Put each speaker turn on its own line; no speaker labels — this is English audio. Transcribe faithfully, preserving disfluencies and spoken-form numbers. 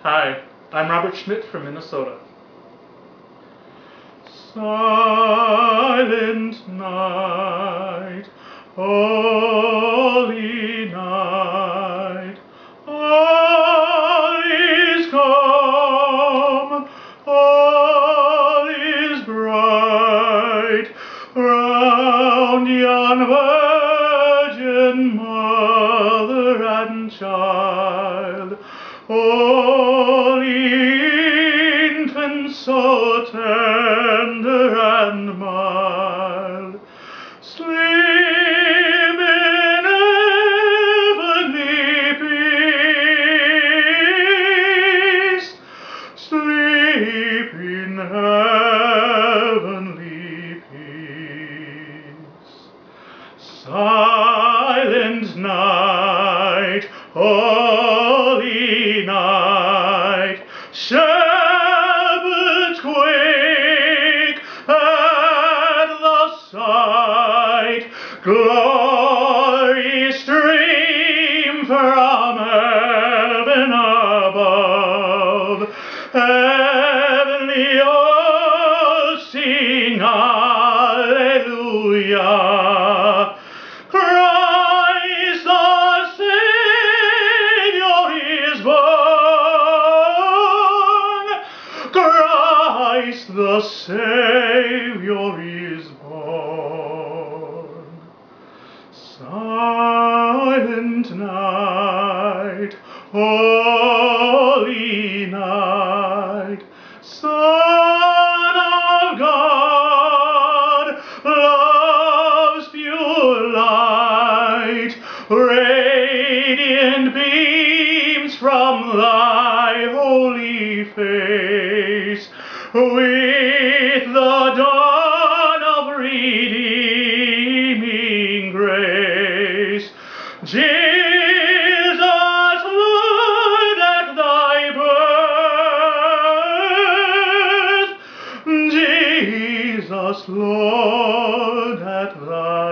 Hi, I'm Robert Schmidt from Minnesota. Silent night, holy night, all is calm, all is bright, round yon virgin mother and child, holy infant, so tender and mild, sleep in heavenly peace, sleep in heavenly peace. Silent night, holy night, shepherds quake at the sight, glory stream from heaven above, heavenly hosts sing Alleluia. Christ the Savior is born, Christ the Savior is born. Silent night, holy night, Son of God, love's pure light, radiant beams from thy holy face, with the dawn of redeeming grace. Jesus, Lord, at thy birth, Jesus, Lord, at thy